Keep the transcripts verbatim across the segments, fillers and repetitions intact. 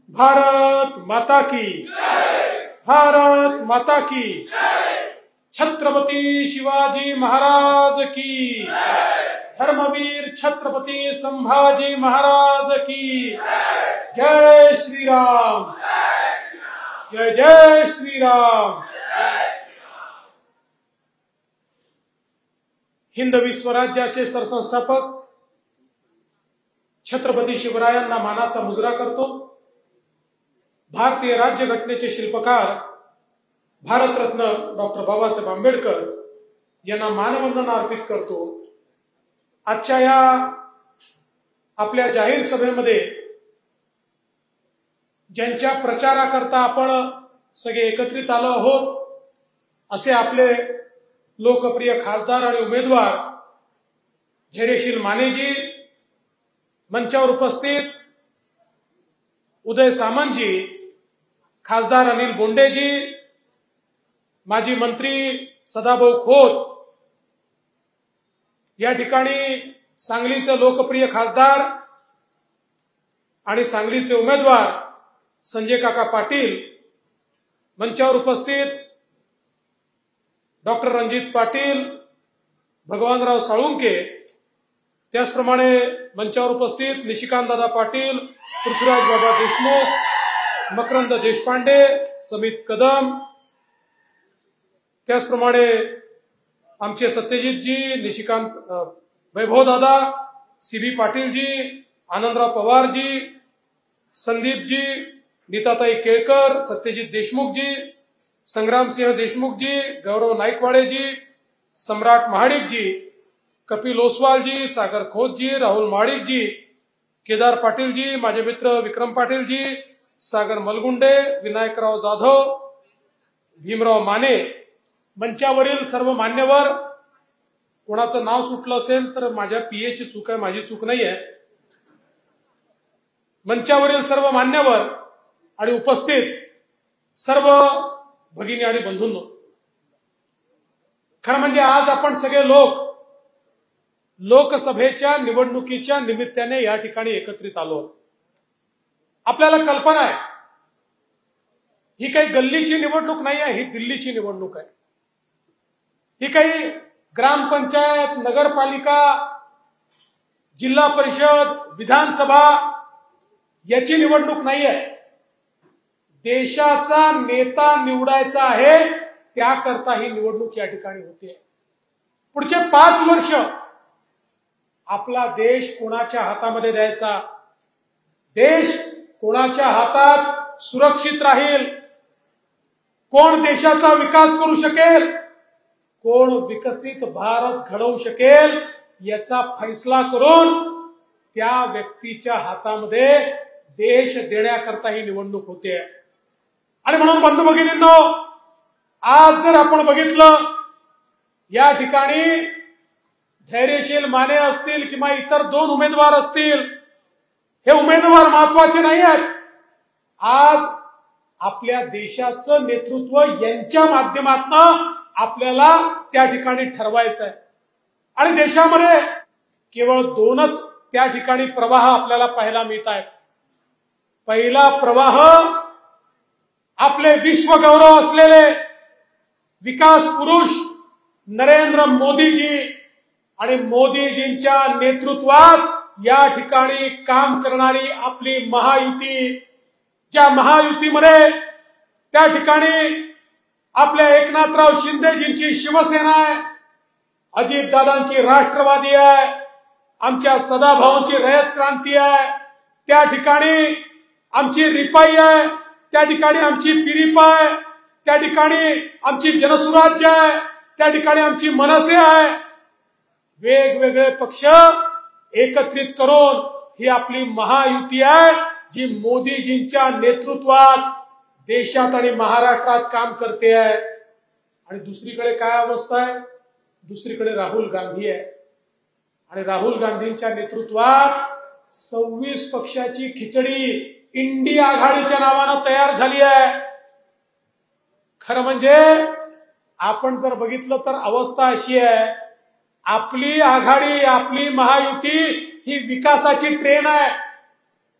भारत माता की, भारत माता की, छत्रपती शिवाजी महाराज की, धर्मवीर छत्रपती संभाजी महाराज की, जय श्री राम, जय जय श्री राम। हिंदवी स्वराज्याचे सरसंस्थापक छत्रपती शिवरायांना मानाचा मुजरा करतो। भारतीय राज्यघटनेचे शिल्पकार भारतरत्न डॉक्टर बाबासाहेब आंबेडकर यांना मानवंदना अर्पित करतो। आजच्या या आपल्या जाहीर सभेमध्ये ज्यांच्या प्रचाराकरता आपण सगळे एकत्रित आलो आहोत असे आपले लोकप्रिय खासदार आणि उमेदवार धैर्यशील मानेजी, मंचावर उपस्थित उदय सामंतजी, खासदार अनिल बोंडेजी, माजी मंत्री सदाभाऊ खोत, या ठिकाणी सांगलीचे लोकप्रिय खासदार आणि सांगलीचे उमेदवार संजय काका पाटील, मंचावर उपस्थित डॉक्टर रणजित पाटील, भगवानराव साळुंके, त्याचप्रमाणे मंचावर उपस्थित निशिकांत दादा पाटील, पृथ्वीराज बाबा देशमुख, मकरंद देशपांडे, समित कदम, त्याचप्रमाणे आमचे सत्यजितजी, निशिकांत वैभव दादा, सीबी पाटीलजी, आनंदराव पवारजी, संदीपजी, नीताताई केळकर, सत्यजित देशमुखजी, संग्रामसिंह देशमुखजी, गौरव नाईकवाडेजी, सम्राट महाडिकजी, कपिल ओसवालजी, सागर खोतजी, राहुल महाडिकजी, केदार पाटीलजी, माझे मित्र विक्रम पाटीलजी, सागर मलगुंडे, विनायकराव जाधव, भीमराव माने, मंचावरील सर्व मान्यवर, कोणाचं नाव सुटलं असेल तर माझ्या पीएची चूक आहे, माझी चूक नाही आहे। मंचावरील सर्व मान्यवर आणि उपस्थित सर्व भगिनी आणि बंधूंनो, खरं म्हणजे आज आपण सगळे लोक लोकसभेच्या निवडणुकीच्या निमित्ताने या ठिकाणी एकत्रित आलो। आपल्याला कल्पना आहे ही काही गल्लीची निवडणूक नाही आहे, ही दिल्लीची निवडणूक आहे। ही काही ग्रामपंचायत, नगरपालिका, जिल्हा परिषद, विधानसभा याची निवडणूक नाही आहे। देशाचा नेता निवडायचा आहे, त्याकरता ही निवडणूक या ठिकाणी होते। पुढचे पाच वर्ष आपला देश कोणाच्या हातामध्ये द्यायचा, देश कोणाच्या हातात सुरक्षित राहील, कोण देशाचा विकास करू शकेल, कोण विकसित भारत घडवू शकेल, याचा फैसला करून त्या व्यक्तीच्या हातामध्ये देश देण्याकरता ही निवडणूक होते। आणि म्हणून बंधू भगिनींनो, आज जर आपण बघितलं या ठिकाणी धैर्यशील माने असतील किंवा इतर दोन उमेदवार असतील, हे उमेदवार महत्वाचे नाही आहेत। आज आपल्या देशाचं नेतृत्व यांच्या माध्यमातून आपल्याला त्या ठिकाणी ठरवायचं आहे। आणि देशामध्ये केवळ दोनच त्या ठिकाणी प्रवाह आपल्याला पाहायला मिळत आहेत। पहिला प्रवाह आपले विश्वगौरव असलेले विकास पुरुष नरेंद्र मोदीजी आणि मोदीजींच्या नेतृत्वात या ठिकाणी काम करणारी आपली महायुती, ज्या महायुतीमध्ये त्या ठिकाणी आपल्या एकनाथराव शिंदेजींची शिवसेना आहे, अजितदादांची राष्ट्रवादी आहे, आमच्या सदाभाऊंची रयत क्रांती आहे, त्या ठिकाणी आमची रिपाई आहे, त्या ठिकाणी आमची पिरिपा आहे, त्या ठिकाणी आमची जनसुराज्य आहे, त्या ठिकाणी आमची मनसे आहे। वेगवेगळे पक्ष एकत्रित करून ही आपली महायुती आहे, जी मोदीजींच्या नेतृत्वात देशात आणि महाराष्ट्रात काम करते आहे। आणि दुसरीकडे काय अवस्था आहे, दुसरीकडे राहुल गांधी आहे आणि राहुल गांधींच्या नेतृत्वात सव्वीस पक्षाची खिचडी इंडिया आघाडीच्या नावानं तयार झाली आहे। खरं म्हणजे आपण जर बघितलं तर अवस्था अशी आहे, आपली आघाडी, आपली महायुती ही विकासाची ट्रेन आहे।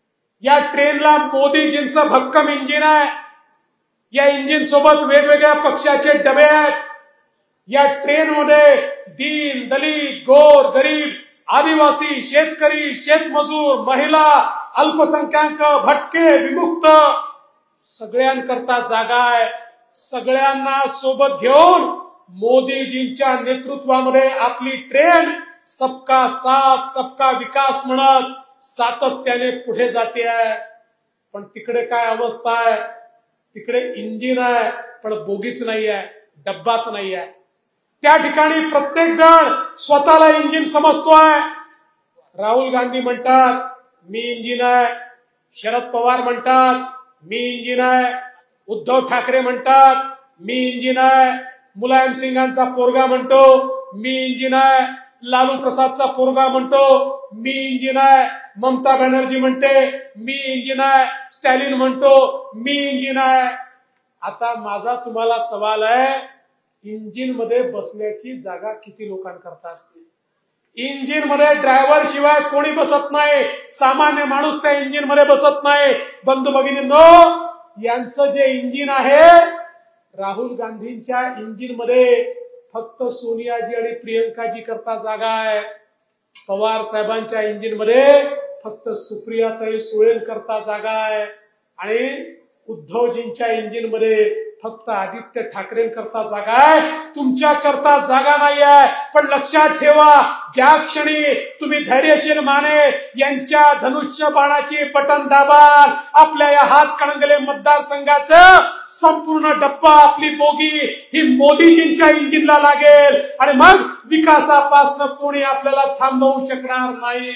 या ट्रेनला मोदीजींचं भक्कम इंजिन आहे. या इंजिन सोबत वेगवेगळ्या पक्षाचे डबे आहेत. या ट्रेनमध्ये दीन, दलित, गोर, गरीब, आदिवासी, शेतकरी, शेतमजूर, महिला, अल्पसंख्याक, भटके, विमुक्त सगळ्यांकरता जागा आहे. सगळ्यांना सोबत घेऊन मोदीजींच्या नेतृत्वामध्ये आपली ट्रेन सबका साथ सबका विकास म्हणत सातत्याने पुढे जाते आहे. पण तिकडे काय अवस्था आहे? तिकडे इंजिन आहे पण बोगीच नाही आहे, डब्बाच नाही आहे. त्या ठिकाणी प्रत्येक जण स्वतःला इंजिन समजतोय. राहुल गांधी म्हणतात मी इंजिन आहे, शरद पवार म्हणतात मी इंजिन आहे, उद्धव ठाकरे म्हणतात मी इंजिन आहे, मुलायम सिंगांचा पोरगा म्हणतो मी इंजिन आहे, लालू प्रसादचा पोरगा म्हणतो मी इंजिन आहे, ममता बॅनर्जी म्हणते मी इंजिन आहे, स्टॅलिन म्हणतो मी इंजिन आहे. आता माझा तुम्हाला सवाल आहे, इंजिन मध्ये बसण्याची जागा किती लोकांकरता असते? इंजिन मध्ये ड्रायव्हर शिवाय कोणी बसत नाही, सामान्य माणूस त्या इंजिन मध्ये बसत नाही. बंधू भगिनींनो, यांचं जे इंजिन आहे, राहुल गांधींच्या इंजिन मध्ये फक्त सोनियाजी आणि प्रियंकाजी करता जागा आहे. पवार साहेबांच्या इंजिन मध्ये फक्त सुप्रियाताई सुळे करता जागा आहे. आणि उद्धवजींच्या इंजिन मध्ये फक्त आदित्य ठाकरे करता जागा आहे. तुमच्या करता जागा नाही आहे. पण लक्षात ठेवा, ज्या क्षणी तुम्ही धैर्यशील माने यांच्या धनुष्य बाणाची बटन दाबाल, आपल्या या हातकणंगले मतदारसंघाचं संपूर्ण डब्बा, आपली बोगी ही मोदीजींच्या इंजिनला लागेल आणि मग विकासापासून कोणी आपल्याला थांबवू शकणार नाही.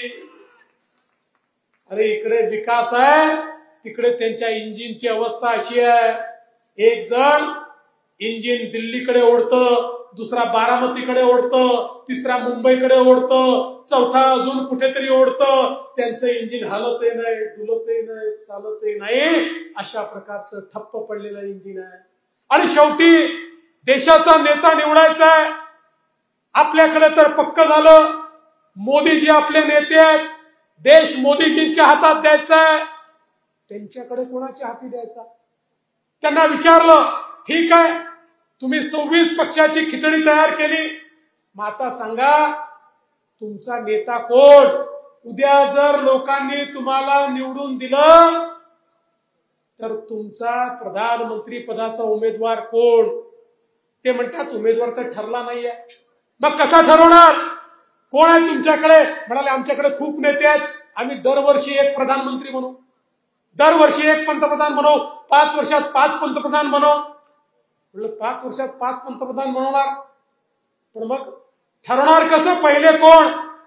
अरे इकडे विकास आहे, तिकडे त्यांच्या इंजिनची अवस्था अशी आहे. एक जण इंजिन दिल्लीकडे ओढतं, दुसरा बारामतीकडे ओढतं, तिसरा मुंबईकडे ओढतं, चौथा अजून कुठेतरी ओढतं. त्यांचं इंजिन हलतही नाही, डुलतही नाही, चालतही नाही. अशा प्रकारचं ठप्प पडलेलं इंजिन आहे. आणि शेवटी देशाचा नेता निवडायचा आहे. आपल्याकडे तर पक्क झालं, मोदीजी आपले नेते आहेत, देश मोदीजींच्या हातात द्यायचा आहे. त्यांच्याकडे कोणाच्या हाती द्यायचा? त्यांना विचारलं, ठीक आहे तुम्ही सव्वीस पक्षाची खिचडी तयार केली, मग आता सांगा तुमचा नेता कोण? उद्या जर लोकांनी तुम्हाला निवडून दिलं तर तुमचा प्रधानमंत्री पदाचा उमेदवार कोण? ते म्हणतात उमेदवार तर ठरला नाहीये. मग कसा ठरवणार? कोण आहे तुमच्याकडे? म्हणाले आमच्याकडे खूप नेते आहेत, आम्ही दरवर्षी एक प्रधानमंत्री म्हणू, दरवर्षी एक पंतप्रधान बनवू, पाच वर्षात पाच पंतप्रधान बनवू. म्हटलं पाच वर्षात पाच पंतप्रधान बनवणार, पण मग ठरवणार कसं? पहिले कोण?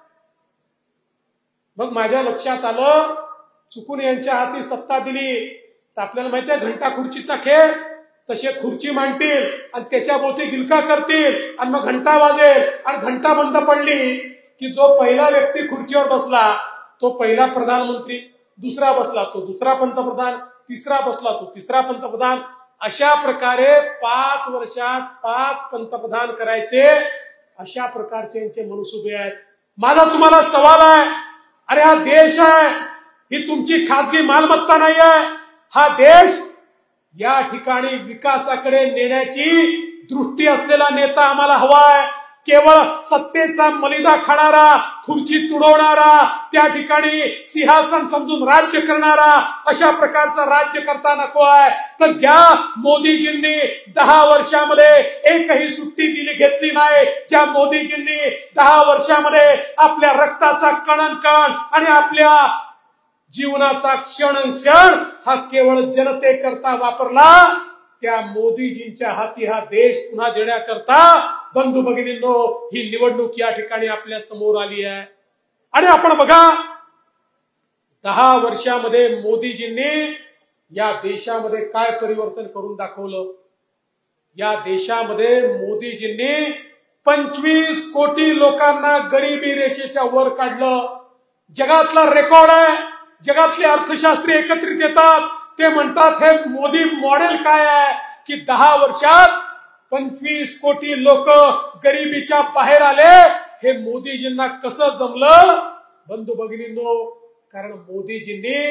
मग माझ्या लक्षात आलं, चुकून यांच्या हाती सत्ता दिली तर आपल्याला माहिती आहे घंटा खुर्चीचा खेळ, तसे खुर्ची मांडतील आणि त्याच्या भोवती गिलका करतील आणि मग घंटा वाजेल आणि घंटा बंद पडली की जो पहिला व्यक्ती खुर्चीवर बसला तो पहिला प्रधानमंत्री, दुसरा बसला तो दुसरा पंतप्रधान, तिसरा बसला तो तिसरा पंतप्रधान. अशा प्रकारे पाच वर्षात पाच पंतप्रधान करायचे, अशा प्रकारचे यांचे मनसुबे आहेत. माझा तुम्हाला सवाल आहे, अरे हा देश आहे, ही तुमची खासगी मालमत्ता नाही आहे. हा देश या ठिकाणी विकासाकडे नेण्याची दृष्टी असलेला नेता आम्हाला हवा आहे. केवळ सत्तेचा मलिदा खाणारा, खुर्ची तुडवणारा, त्या ठिकाणी सिंहासन समजून राज्य करणारा, अशा प्रकारचा राज्य करता नको आहे. तर ज्या मोदीजींनी दहा वर्षामध्ये एकही सुट्टी दिली घेतली नाही, ज्या मोदीजींनी दहा वर्षामध्ये आपल्या रक्ताचा कणन कण आणि आपल्या जीवनाचा क्षण क्षण हा केवळ जनतेकरता वापरला, त्या मोदीजींच्या हाती हा देश पुन्हा देण्याकरता बंधू भगिनींनो ही निवडणूक या ठिकाणी आपल्या समोर आली आहे. आणि आपण बघा, दहा वर्षामध्ये मोदीजींनी या देशामध्ये काय परिवर्तन करून दाखवलं. या देशामध्ये मोदीजींनी पंचवीस कोटी लोकांना गरिबी रेषेच्या वर काढलं. जगातला रेकॉर्ड आहे. जगातले अर्थशास्त्री एकत्रित येतात, ते म्हणतात हे मोदी मॉडेल काय आहे की दहा वर्षात पंचवीस कोटी लोक गरिबीच्या बाहेर आले. हे मोदीजींना कसं जमलं? बंधू भगिनींनो, कारण मोदीजींनी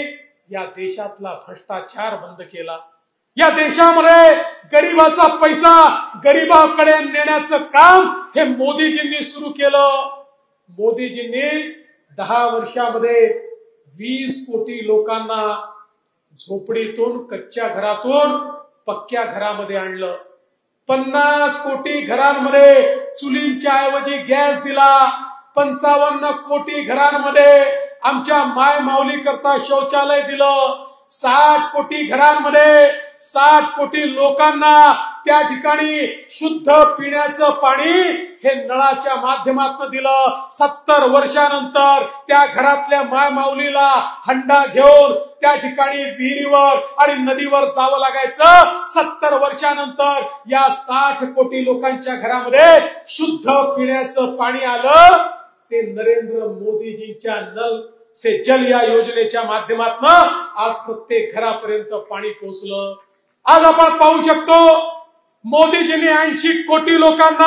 या देशातला भ्रष्टाचार बंद केला। या देशामध्ये गरीबाचा पैसा गरीबाकडे नेण्याचं काम हे मोदीजींनी सुरू केलं। मोदीजींनी दहा वर्षामध्ये वीस कोटी लोकांना झोपडीतून कच्च्या घरातून पक्क्या घरामध्ये आणलं। पन्नास कोटी घरांमध्ये चुलींच्या ऐवजी गॅस दिला। पंचावन्न कोटी घरांमध्ये आमच्या माय माऊली करता शौचालय दिलं। साठ कोटी घरांमध्ये साठ कोटी लोकांना त्या ठिकाणी शुद्ध पिण्याचं पाणी हे नळाच्या माध्यमातून दिलं। सत्तर वर्षानंतर त्या घरातल्या माय माऊलीला हंडा घेऊन त्या ठिकाणी विहिरीवर आणि नदीवर जावं लागायचं। सत्तर वर्षानंतर या साठ कोटी लोकांच्या घरामध्ये शुद्ध पिण्याचं पाणी आलं। ते नरेंद्र मोदीजींच्या नल से जल या योजनेच्या माध्यमातून आज प्रत्येक घरापर्यंत पाणी पोहोचलं। आज आपण पाहू शकतो मोदीजींनी ऐंशी कोटी लोकांना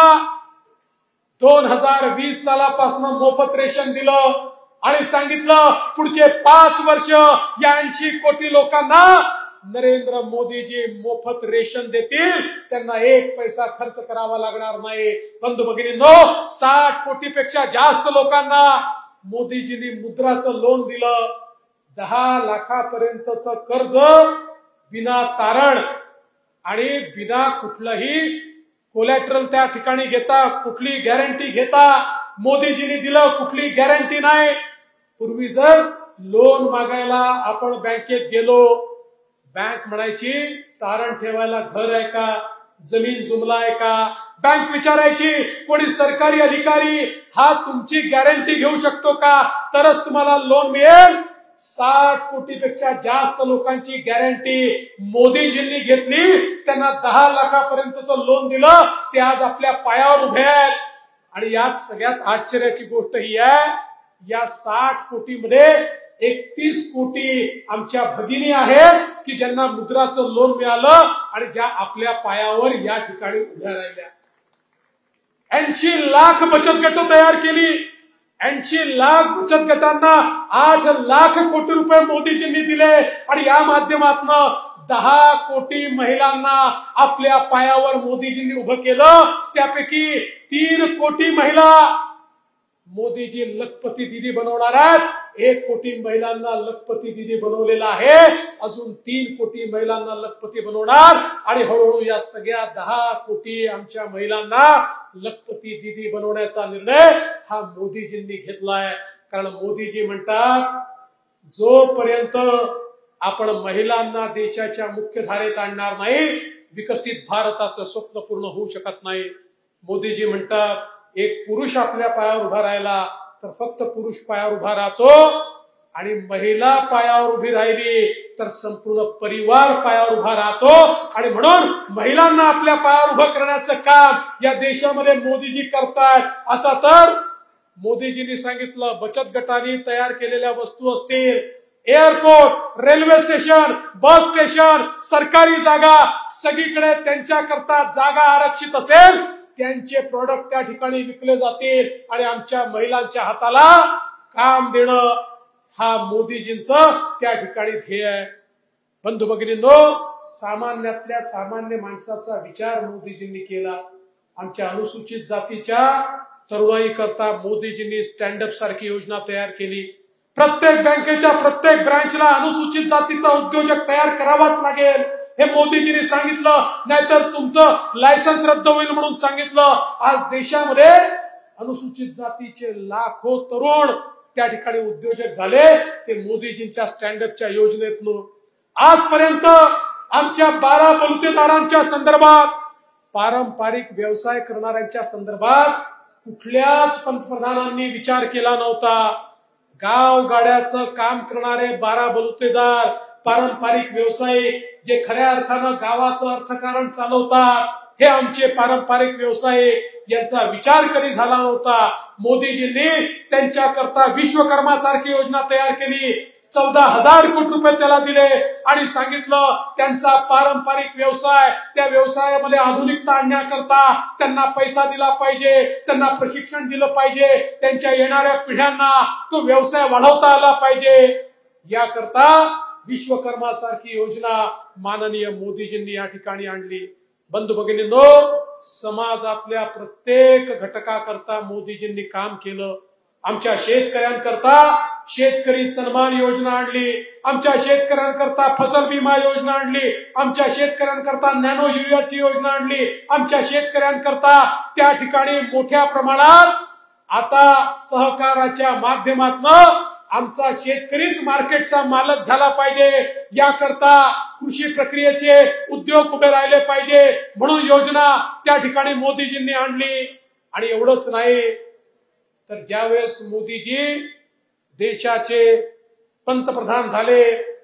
दोन हजार वीस सालापासून मोफत रेशन दिलं आणि सांगितलं पुढचे पाच वर्ष या ऐंशी कोटी लोकांना नरेंद्र मोदीजी मोफत रेशन देतील, त्यांना एक पैसा खर्च करावा लागणार नाही। बंधू भगिनींनो, साठ कोटी पेक्षा जास्त लोकांना मोदीजींनी मुद्राचं लोन दिलं। दहा लाखापर्यंतचं कर्ज बिना तारण आणि बिना कुठलंही कोलॅटरल त्या ठिकाणी घेता, कुठली गॅरंटी घेता मोदीजींनी दिलं, कुठली गॅरंटी नाही। पूर्वी जर लोन मागायला आपण बँकेत गेलो, बँक म्हणायची तारण ठेवायला घर आहे का, जमीन जुमला आहे का। बँक विचारायची कोणी सरकारी अधिकारी हा तुमची गॅरंटी घेऊ शकतो का, तरच तुम्हाला लोन मिळेल। साठ कोटीपेक्षा जास्त लोकांची गॅरंटी मोदीजींनी घेतली, त्यांना दहा लाखापर्यंतचं लोन दिलं। ते आज आपल्या पायावर उभे आहेत। आणि यात सगळ्यात आश्चर्याची गोष्ट ही आहे, या साठ कोटीमध्ये एकतीस कोटी आमच्या भगिनी आहेत की ज्यांना मुद्राचं लोन मिळालं आणि ज्या आपल्या पायावर या ठिकाणी उभ्या राहिल्या। ऐंशी लाख बचत गट तयार केली। ऐंशी लाख बचत गटांना आठ लाख कोटी रुपये मोदीजींनी दिले आणि या माध्यमातून दहा कोटी महिलांना आपल्या पायावर मोदीजींनी उभं केलं। त्यापैकी तीन कोटी महिला मोदीजी लखपती दीदी बनवणार आहेत। एक कोटी महिलांना लखपती दीदी बनवलेला आहे, अजून तीन कोटी महिलांना लखपती बनवणार आणि हळूहळू या सगळ्या दहा कोटी आमच्या महिलांना लखपती दीदी बनवण्याचा निर्णय हा मोदीजींनी घेतलाय। कारण मोदीजी म्हणतात जोपर्यंत आपण महिलांना देशाच्या मुख्य धारेत आणणार नाही, विकसित भारताचं स्वप्न पूर्ण होऊ शकत नाही। मोदीजी म्हणतात एक पुरुष आपल्या पायावर उभा राहिला तर फक्त पुरुष पायावर उभा राहतो आणि महिला पायावर उभी राहिली तर संपूर्ण परिवार पायावर उभा राहतो। आणि म्हणून महिलांना आपल्या पायावर उभं करण्याचं काम या देशामध्ये मोदीजी करतायत। आता तर मोदीजींनी सांगितलं बचत गटांनी तयार केलेल्या वस्तू असतील, airport, railway station, bus station, सरकारी जागा, सगळीकडे त्यांच्या करता जागा आरक्षित असेल, त्यांचे प्रोडक्ट त्या ठिकाणी विकले जातील आणि आमच्या महिलांच्या हाताला काम देणं हा मोदीजींचं त्या ठिकाणी ध्येय आहे। बंधू भगिनींनो, सामान्यातल्या सामान्य माणसाचा विचार मोदीजींनी केला। आमच्या अनुसूचित जातीच्या तरुणाई करता मोदीजींनी स्टँड अप सारखी योजना तयार केली। प्रत्येक बँकेच्या प्रत्येक ब्रांचला अनुसूचित जातीचा उद्योजक तयार करावाच लागेल हे मोदीजींनी सांगितलं, नाहीतर तुमचं लायसन्स रद्द होईल म्हणून सांगितलं। आज देशामध्ये अनुसूचित जातीचे लाखो तरुण त्या ठिकाणी उद्योजक झाले, ते मोदीजींच्या स्टँड अपच्या योजनेतून। आजपर्यंत आमच्या बारा बलुतेदारांच्या संदर्भात, पारंपरिक व्यवसाय करणाऱ्यांच्या संदर्भात कुठल्याच पंतप्रधानांनी विचार केला नव्हता। गाव गाड्याचं काम करणारे बारा बलुतेदार, पारंपरिक व्यवसायिक जे खऱ्या अर्थानं गावाचं अर्थकारण चालवतात, हे आमचे पारंपरिक व्यवसायिक, यांचा विचार कधी झाला नव्हता। मोदीजींनी त्यांच्या करता विश्वकर्मा सारखी योजना तयार केली, चौदा हजार कोटी रुपये त्याला दिले आणि सांगितलं त्यांचा पारंपरिक व्यवसाय, त्या व्यवसायामध्ये आधुनिकता आणण्याकरता त्यांना पैसा दिला पाहिजे, त्यांना प्रशिक्षण दिलं पाहिजे, त्यांच्या येणाऱ्या पिढ्यांना तो व्यवसाय वाढवता आला पाहिजे। याकरता विश्वकर्मा सारखी योजना माननीय मोदीजींनी या ठिकाणी आणली। बंधू भगिनींनो, समाजातल्या प्रत्येक घटकाकरता मोदीजींनी काम केलं। आमच्या शेतकऱ्यांकरता शेतकरी सन्मान योजना आणली, आमच्या शेतकऱ्यांकरता फसल बीमा योजना आणली, आमच्या शेतकऱ्यांकरता नॅनो युरियाची योजना आणली, आमच्या शेतकऱ्यांकरता त्या ठिकाणी मोठ्या प्रमाणात आता सहकाराच्या माध्यमातून आमचा शेतकरीच मार्केटचा मालक झाला पाहिजे, याकरता कृषी प्रक्रियेचे उद्योग उभे राहिले पाहिजे म्हणून योजना त्या ठिकाणी मोदीजींनी आणली। आणि एवढंच नाही तर ज्यावेळेस मोदीजी देशाचे पंतप्रधान झाले,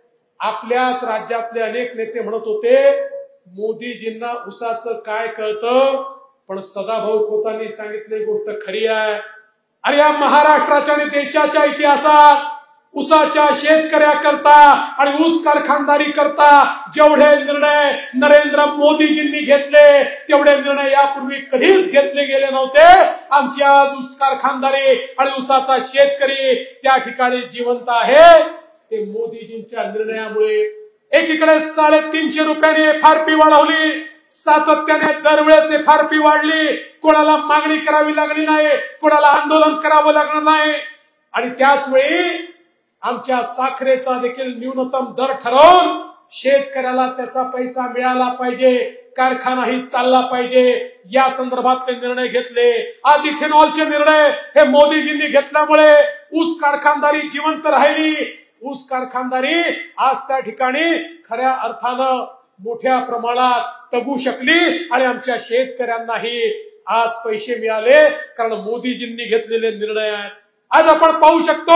आपल्याच राज्यातले अनेक नेते म्हणत होते मोदीजींना उसाचं काय कळतं, पण सदाभाऊ खोतांनी सांगितली गोष्ट खरी आहे। अरे या महाराष्ट्राच्या आणि देशाच्या इतिहासात उसाच्या शेतकऱ्याकरता आणि ऊस कारखानदारी करता जेवढे निर्णय नरेंद्र मोदीजींनी घेतले तेवढे निर्णय यापूर्वी कधीच घेतले गेले नव्हते। आमची आज ऊस कारखानदारी आणि ऊसाचा शेतकरी त्या ठिकाणी जिवंत आहे ते मोदीजींच्या निर्णयामुळे। एकीकडे साडेतीनशे रुपयाने एफ आर पी वाढवली, सातत्याने दरवेळेस एफ आर पी वाढली, कोणाला मागणी करावी लागली नाही, कोणाला आंदोलन करावं लागलं नाही। आणि त्याच वेळी आमच्या साखरेचा देखील न्यूनतम दर ठरवून शेतकऱ्याला त्याचा पैसा मिळाला पाहिजे, कारखानाही चालला पाहिजे, या संदर्भात ते निर्णय घेतले। आज इथेनॉलचे निर्णय हे मोदीजींनी घेतल्यामुळे ऊस कारखानदारी जिवंत राहिली। ऊस कारखानदारी आज त्या ठिकाणी खऱ्या अर्थानं मोठ्या प्रमाणात तगू शकली आणि आमच्या शेतकऱ्यांनाही आज पैसे मिळाले कारण मोदीजींनी घेतलेले निर्णय आहेत। आज आपण पाहू शकतो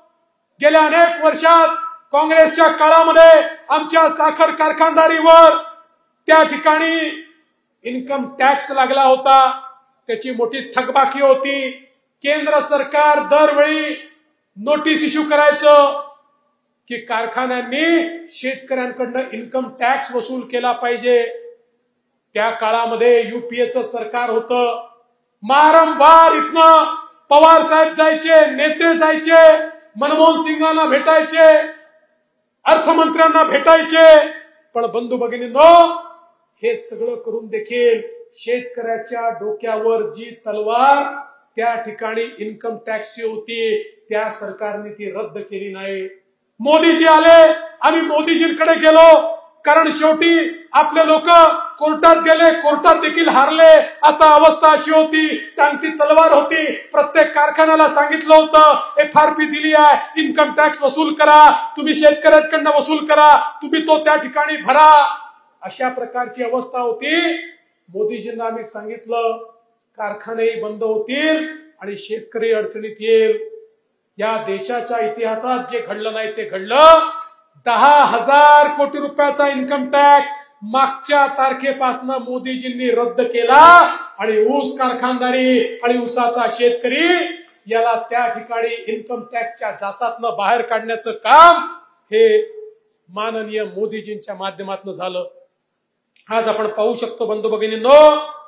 गेल्या अनेक वर्षात काँग्रेसच्या काळामध्ये आमच्या साखर कारखानदारीवर त्या ठिकाणी इन्कम टॅक्स लागला होता, त्याची मोठी थकबाकी होती। केंद्र सरकार दरवेळी नोटीस इश्यू करायचं की कारखान्यांनी शेतकऱ्यांकडनं इन्कम टॅक्स वसूल केला पाहिजे। त्या काळामध्ये युपीएचं सरकार होतं, वारंवार इथनं पवार साहेब जायचे, नेते जायचे, मनमोहन सिंगांना भेटायचे, अर्थमंत्र्यांना भेटायचे, पण बंधू भगिनींनो हे सगळं करून देखील शेतकऱ्याच्या डोक्यावर जी तलवार त्या ठिकाणी इन्कम टॅक्सची होती त्या सरकारने ती रद्द केली नाही। मोदीजी आले, आम्ही मोदीजींकडे गेलो, कारण शेवटी आपले लोक कोर्टात गेले, कोर्टात देखील हारले। आता अवस्था अशी होती, टांगती तलवार होती, प्रत्येक कारखान्याला सांगितलं होतं एफ आर पी दिली आहे, इन्कम टॅक्स वसूल करा, तुम्ही शेतकऱ्यांकडनं वसूल करा, तुम्ही तो त्या ठिकाणी भरा, अशा प्रकारची अवस्था होती। मोदीजींना आम्ही सांगितलं कारखानेही बंद होतील आणि शेतकरी अडचणीत येईल। या देशाच्या इतिहासात जे घडलं नाही ते घडलं। दहा हजार कोटी रुपयाचा इन्कम टॅक्स मागच्या तारखेपासून मोदीजींनी रद्द केला आणि ऊस कारखानदारी आणि ऊसाचा शेतकरी याला त्या ठिकाणी इन्कम टॅक्सच्या जाचातनं बाहेर काढण्याचं काम हे माननीय मोदीजींच्या माध्यमातून झालं। आज आपण पाहू शकतो बंधू भगिनींनो,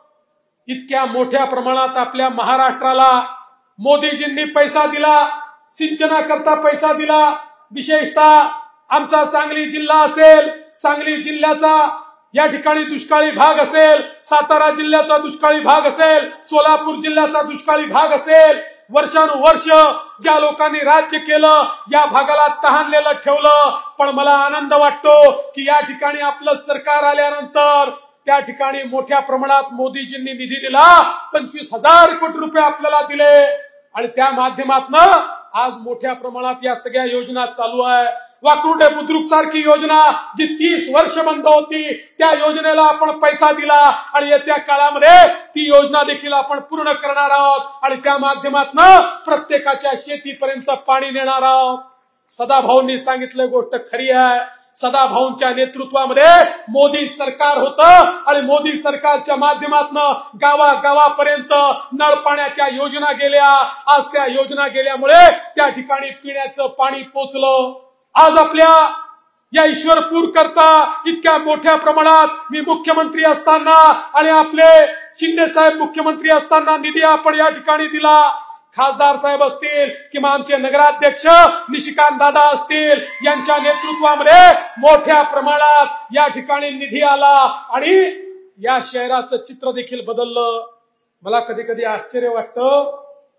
इतक्या मोठ्या प्रमाणात आपल्या महाराष्ट्राला मोदीजींनी पैसा दिला, सिंचनाकरता पैसा दिला। विशेषतः आमचा सांगली जिल्हा असेल, सांगली जिल्ह्याचा या ठिकाणी दुष्काळी भाग असेल, सातारा जिल्ह्याचा दुष्काळी भाग असेल, सोलापूर जिल्ह्याचा दुष्काळी भाग असेल, वर्षानुवर्ष ज्या लोकांनी राज्य केलं या भागाला तहानलेलं ठेवलं। पण मला आनंद वाटतो की या ठिकाणी आपलं सरकार आल्यानंतर त्या ठिकाणी मोठ्या प्रमाणात मोदीजींनी निधी दिला, पंचवीस हजार कोटी रुपये आपल्याला दिले आणि त्या माध्यमातून आज मोठ्या प्रमाणात या सगळ्या योजना चालू आहे। वाकरुडे बुद्रुक सारखी योजना जी तीस वर्ष बंद होती त्या योजनेला आपण पैसा दिला आणि येत्या काळामध्ये ती योजना देखील आपण पूर्ण करणार आहोत आणि त्या माध्यमातून प्रत्येकाच्या शेतीपर्यंत पाणी नेणार आहोत। सदाभाऊंनी सांगितलं गोष्ट खरी आहे। सदाभाऊंच्या नेतृत्वामध्ये मोदी सरकार होतं आणि मोदी सरकारच्या माध्यमातून गावागावापर्यंत नळ पाण्याच्या योजना गेल्या। आज त्या योजना गेल्यामुळे त्या ठिकाणी पिण्याचं पाणी पोचलं। आज आपल्या या ईश्वरपूर करता इतक्या मोठ्या प्रमाणात मी मुख्यमंत्री असताना आणि आपले शिंदे साहेब मुख्यमंत्री असताना निधी आपण या ठिकाणी दिला। खासदार साहेब असतील किंवा आमचे नगराध्यक्ष निशिकांत दादा असतील यांच्या नेतृत्वामध्ये मोठ्या प्रमाणात या ठिकाणी निधी आला आणि या शहराचं चित्र देखील बदललं। मला कधी कधी आश्चर्य वाटतं,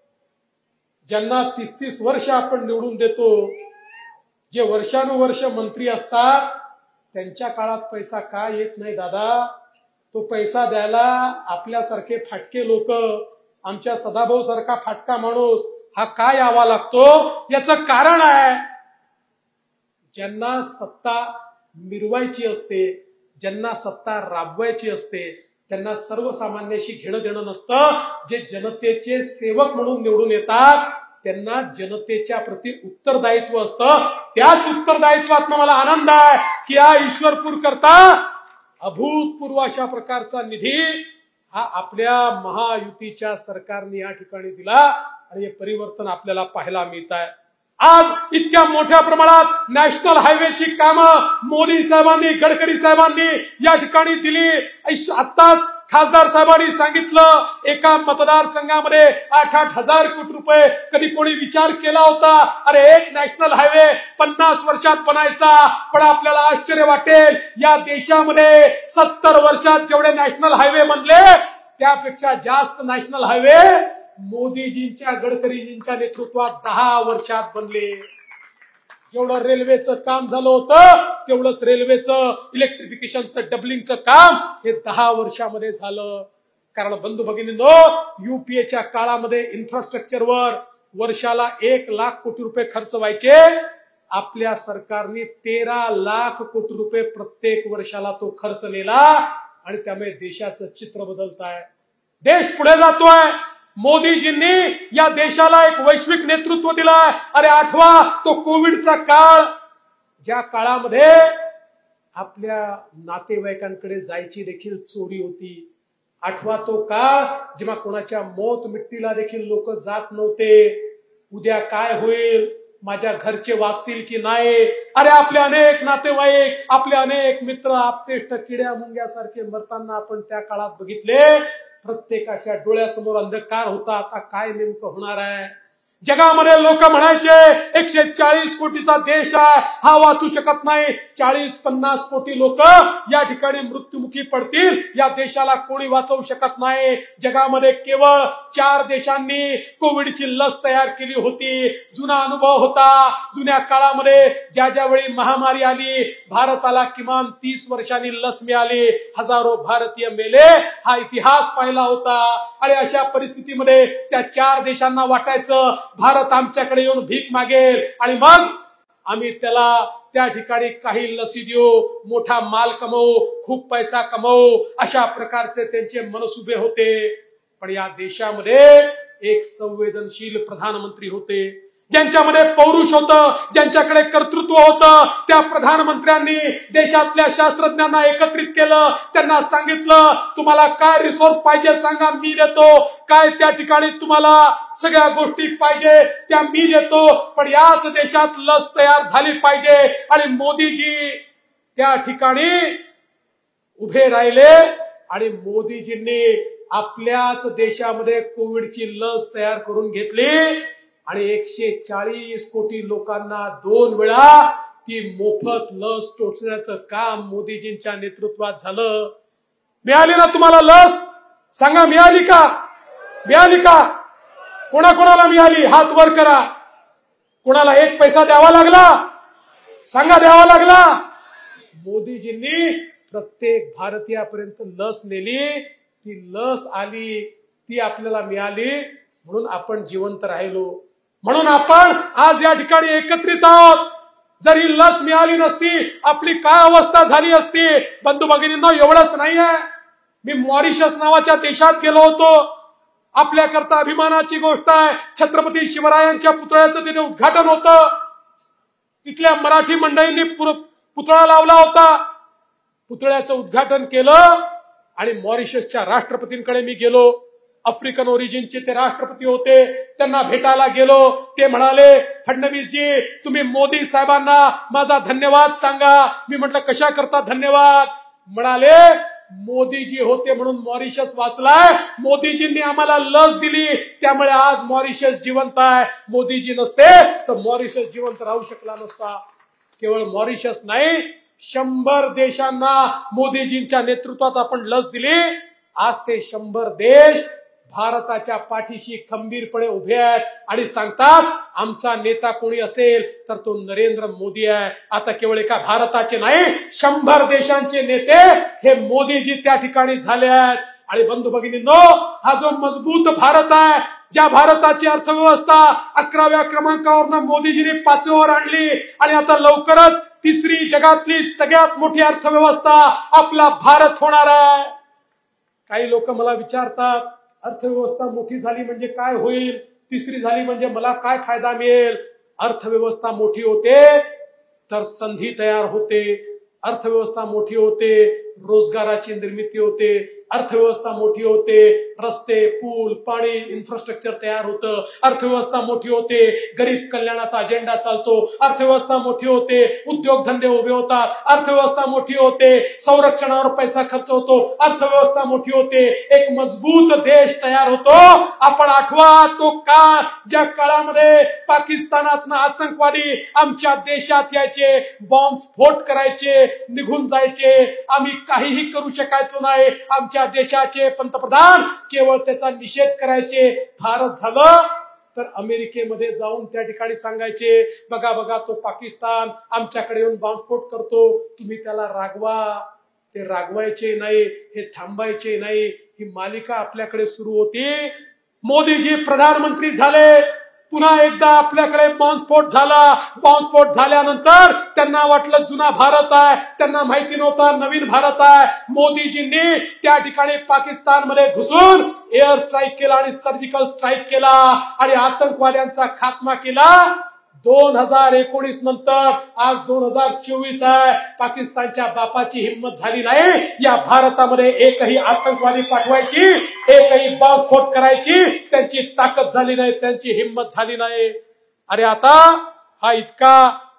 ज्यांना तीस तीस वर्ष आपण निवडून देतो, जे वर्षानुवर्ष मंत्री असतात, त्यांच्या काळात पैसा का येत नाही दादा? तो पैसा द्यायला आपल्यासारखे फाटके लोक, आमच्या सदाभाऊ सारखा फाटका माणूस हा का यावा लागतो? याचं कारण आहे, ज्यांना सत्ता मिरवायची असते, ज्यांना सत्ता राबवायची असते, त्यांना सर्वसामान्याशी घेणं देणं नसतं। जे जनतेचे सेवक म्हणून निवडून येतात त्यांना जनतेच्या प्रति उत्तरदायित्व असतं। त्याच उत्तरदायित्वात मला आनंद आहे की या ईश्वरपूर करता अभूतपूर्व अशा प्रकारचा निधी हा आपल्या महायुतीच्या सरकारने या ठिकाणी दिला आणि हे परिवर्तन आपल्याला पाहायला मिळत आहे। आज इतक्या मोठ्या प्रमाणात नॅशनल हायवेची कामं मोदी साहेबांनी, गडकरी साहेबांनी या ठिकाणी दिली। आताच खासदार साहेबांनी सांगितलं, एका मतदारसंघामध्ये आठ आठ हजार कोटी रुपये। कधी कोणी विचार केला होता अरे एक नॅशनल हायवे पन्नास वर्षात बनायचा? पण आपल्याला आश्चर्य वाटेल, या देशामध्ये सत्तर वर्षात जेवढे नॅशनल हायवे बनले त्यापेक्षा जास्त नॅशनल हायवे मोदीजींच्या, गडकरीजींच्या नेतृत्वात दहा वर्षात बनले। जेवढं रेल्वेचं काम झालं होतं तेवढंच रेल्वेचं इलेक्ट्रिफिकेशनचं, डबलिंगचं काम हे दहा वर्षामध्ये झालं। कारण बंधू भगिनींनो, युपीएच्या काळामध्ये इन्फ्रास्ट्रक्चरवर वर्षाला एक लाख कोटी रुपये खर्च व्हायचे, आपल्या सरकारने तेरा लाख कोटी रुपये प्रत्येक वर्षाला तो खर्च नेला आणि त्यामुळे देशाचं चित्र बदलत आहे, देश पुढे जातोय। मोदीजींनी या देशाला एक वैश्विक नेतृत्व दिलाय। अरे आठवा तो कोविडचा काळ, ज्या काळामध्ये आपल्या नातेवाईकांकडे जायची देखील चोरी होती। आठवा तो काळ जेव्हा कोणाच्या मौत मिट्टीला देखील लोक जात नव्हते, उद्या काय होईल, माझ्या घरचे वाचतील की नाही। अरे आपले अनेक नातेवाईक, आपले अनेक मित्र, आपतेष्ट किड्या मुंग्यासारखे मरताना आपण त्या काळात बघितले। प्रत्येकाच्या डोळ्यासमोर अंधकार होता, आता काय नेमकं होणार आहे? जगामध्ये लोक म्हणायचे एकशे चाळीस कोटीचा देश आहे, हा वाचू शकत नाही। चाळीस पन्नास कोटी लोक या ठिकाणी मृत्युमुखी पडतील, या देशाला कोणी वाचवू शकत नाही। जगामध्ये केवळ चार देशांनी कोविडची लस तयार केली होती। जुना अनुभव होता, जुन्या काळामध्ये ज्या ज्यावेळी महामारी आली, भारताला किमान तीस वर्षांनी लस मिळाली, हजारो भारतीय मेले, हा इतिहास पाहिला होता। आणि अशा परिस्थितीमध्ये त्या चार देशांना वाटायचं भारत आमच्याकडे येऊन भीक मागेल आणि मग आम्ही त्याला त्या ठिकाणी काही लसी देऊ, मोठा माल कमवू, खूप पैसा कमवू, अशा प्रकारचे त्यांचे मनसुबे होते। पण या देशामध्ये एक संवेदनशील प्रधानमंत्री होते, ज्यांच्यामध्ये पौरुष होतं, ज्यांच्याकडे कर्तृत्व होतं। त्या प्रधानमंत्र्यांनी देशातल्या शास्त्रज्ञांना एकत्रित केलं, त्यांना सांगितलं तुम्हाला काय रिसोर्स पाहिजे सांगा, मी देतो। काय त्या ठिकाणी तुम्हाला सगळ्या गोष्टी पाहिजे त्या मी देतो, पण याच देशात लस तयार झाली पाहिजे। आणि मोदीजी त्या ठिकाणी उभे राहिले आणि मोदीजींनी आपल्याच देशामध्ये कोविडची लस तयार करून घेतली आणि एकशे चाळीस कोटी लोकांना दोन वेळा ती मोफत लस टोचण्याचं काम मोदीजींच्या नेतृत्वात झालं। मिळाली ना तुम्हाला लस? सांगा मिळाली का? मिळाली का? कोणाकोणाला मिळाली? हात वर करा। कोणाला एक पैसा द्यावा लागला? सांगा द्यावा लागला? मोदीजींनी प्रत्येक भारतीयापर्यंत लस नेली, ती लस आली, ती आपल्याला मिळाली म्हणून आपण जिवंत राहिलो, म्हणून आपण आज या ठिकाणी एकत्रित आहोत। जरी लस मिळाली नसती आपली काय अवस्था झाली असती? बंधू भगिनींनो, एवढंच नाहीये, मी मॉरिशस नावाच्या देशात गेलो होतो, आपल्याकरता अभिमानाची गोष्ट आहे। छत्रपती शिवरायांच्या पुतळ्याचं तिथे उद्घाटन होतं, तिथल्या मराठी मंडळींनी पुतळा लावला होता, पुतळ्याचं उद्घाटन केलं आणि मॉरिशसच्या राष्ट्रपतींकडे मी गेलो। आफ्रिकन ओरिजिनचे ते राष्ट्रपती होते, त्यांना भेटायला गेलो। ते म्हणाले फडणवीसजी तुम्ही मोदी साहेबांना माझा धन्यवाद सांगा। मी म्हटलं कशा करता धन्यवाद? म्हणाले मोदीजी होते म्हणून मॉरिशस वाचलाय, मोदीजींनी आम्हाला लस दिली त्यामुळे आज मॉरिशस जिवंत आहे. मोदीजी नसते तर मॉरिशस जिवंत राहू शकला नसता. केवळ मॉरिशस नाही, शंभर देशांना मोदीजींच्या नेतृत्वात आपण लस दिली. आज ते शंभर देश भारताच्या पाठीशी खंबीरपणे उभे आहेत आणि सांगतात आमचा नेता कोणी असेल तर तो नरेंद्र मोदी आहे. आता केवळ एका भारताचे नाही, शंभर देशांचे नेते हे मोदीजी त्या ठिकाणी झाले आहेत. आणि बंधू भगिनींनो, हा जो मजबूत भारत आहे, ज्या भारताची अर्थव्यवस्था अकराव्या क्रमांकावरनं मोदीजींनी पाचव्यावर आणली आणि आता लवकरच तिसरी जगातली सगळ्यात मोठी अर्थव्यवस्था आपला भारत होणार आहे. काही लोक मला विचारतात अर्थव्यवस्था मोठी झाली म्हणजे काय होईल, तिसरी झाली म्हणजे मला काय फायदा मिळेल. अर्थव्यवस्था मोठी होते तर संधी तयार होते, अर्थव्यवस्था मोठी होते रोजगाराची निर्मिती होते, अर्थव्यवस्था मोठी होते रस्ते पूल पाणी इन्फ्रास्ट्रक्चर तयार होतं, अर्थव्यवस्था मोठी होते गरीब कल्याणाचा अजेंडा चालतो, अर्थव्यवस्था मोठी होते उद्योगधंदे उभे होतात, अर्थव्यवस्था मोठी होते संरक्षणावर पैसा खर्च होतो, अर्थव्यवस्था मोठी होते एक मजबूत देश तयार होतो. आपण आठवा तो काळ ज्या काळामध्ये पाकिस्तानातनं आतंकवादी आमच्या देशात यायचे, बॉम्ब स्फोट करायचे, निघून जायचे, आम्ही काहीही करू शकायचो नाही. आमच्या देशाचे पंतप्रधान केवळ त्याचा निषेध करायचे. भारत झालं तर अमेरिकेमध्ये जाऊन त्या ठिकाणी सांगायचे बघा बघा तो पाकिस्तान आमच्याकडे येऊन बॉम्बस्फोट करतो, तुम्ही त्याला रागवा. ते रागवायचे नाही, हे थांबायचे नाही. ही मालिका आपल्याकडे सुरू होती. मोदीजी प्रधानमंत्री झाले, पुन्हा एकदा आपल्याकडे बॉम्बस्फोट झाला. बॉम्बस्फोट झाल्यानंतर त्यांना वाटलं जुना भारत आहे, त्यांना माहिती नव्हता नवीन भारत आहे. मोदीजींनी त्या ठिकाणी पाकिस्तानमध्ये घुसून एअर स्ट्राईक केला आणि सर्जिकल स्ट्राईक केला आणि आतंकवाद्यांचा खात्मा केला. दोन हजार एकोणीस नंतर आज दोन हजार चोवीस आहे. पाकिस्तानच्या बापाची हिंमत झाली नाही या भारतामध्ये एकही आतंकवादी पाठवायची, एकही बॉम्बस्फोट करायची त्यांची ताकद झाली नाही, त्यांची हिंमत झाली नाही. अरे आता हा इतका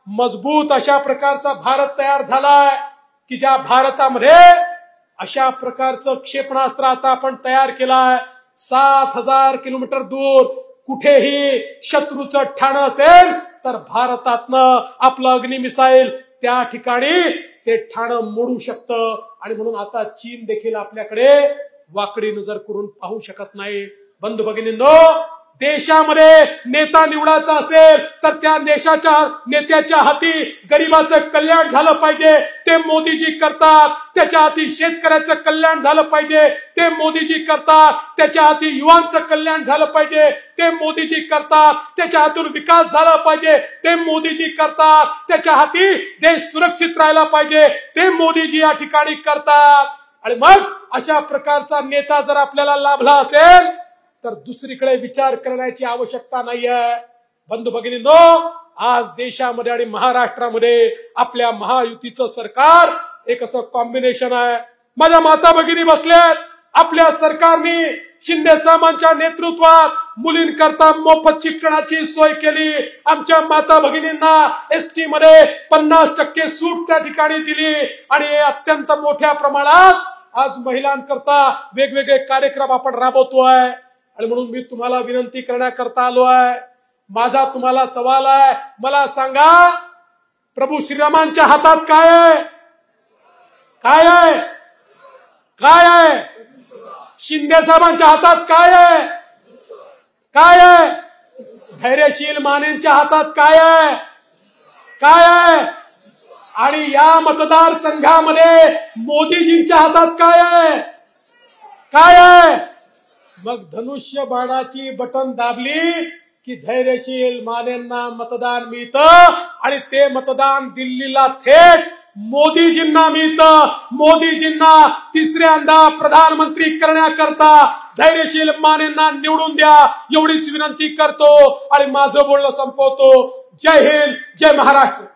मजबूत अशा प्रकारचा भारत तयार झालाय की ज्या भारतामध्ये अशा प्रकारचं क्षेपणास्त्र आता आपण तयार केलाय. सात हजार किलोमीटर दूर कुठेही शत्रूचं ठाणं असेल तर भारतातनं आपलं अग्नि मिसाईल त्या ठिकाणी ते ठाणं मोडू शकतं. आणि म्हणून आता चीन देखील आपल्याकडे वाकडी नजर करून पाहू शकत नाही. बंधू भगिनींनो, देशामध्ये नेता निवडायचा असेल तर त्या देशाच्या नेत्याच्या हाती गरिबाचं कल्याण झालं पाहिजे, ते मोदीजी करतात. त्याच्या हाती शेतकऱ्याचं कल्याण झालं पाहिजे, ते मोदीजी करतात. त्याच्या हाती युवांचं कल्याण झालं पाहिजे, ते मोदीजी करतात. त्याच्या हातून विकास झाला पाहिजे, ते मोदीजी करतात. त्याच्या हाती देश सुरक्षित राहायला पाहिजे, ते मोदीजी या ठिकाणी करतात. आणि मग अशा प्रकारचा नेता जर आपल्याला लाभला असेल तर दुसरीकडे विचार करण्याची आवश्यकता नाहीये. बंधू भगिनींनो, आज देशामध्ये आणि महाराष्ट्रामध्ये आपल्या महायुतीचं सरकार एक असं कॉम्बिनेशन आहे. माझ्या माता भगिनी बसल्यात, आपल्या सरकारने शिंदे साहेबांच्या नेतृत्वात मुलींकरता मोफत शिक्षणाची सोय केली. आमच्या माता भगिनींना एसटी मध्ये पन्नास टक्के सूट त्या ठिकाणी दिली आणि अत्यंत मोठ्या प्रमाणात आज महिलांकरता वेगवेगळे कार्यक्रम आपण राबवतोय. आणि म्हणून मी तुम्हाला विनंती करण्याकरता आलो आहे. माझा तुम्हाला सवाल आहे, मला सांगा प्रभू श्रीरामांच्या हातात काय आहे? काय आहे? काय आहे? शिंदे साहेबांच्या हातात काय आहे? काय आहे? धैर्यशील मानेंच्या हातात काय आहे? काय आहे? आणि या मतदारसंघामध्ये मोदीजींच्या हातात काय आहे? काय आहे? मग धनुष्य बाणाची बटन दाबली की धैर्यशील मानेंना मतदान मिळतं आणि ते मतदान दिल्लीला थेट मोदीजींना मिळतं. मोदीजींना तिसऱ्यांदा प्रधानमंत्री करण्याकरता धैर्यशील मानेंना निवडून द्या एवढीच विनंती करतो आणि माझं बोलणं संपवतो. जय हिंद, जय महाराष्ट्र.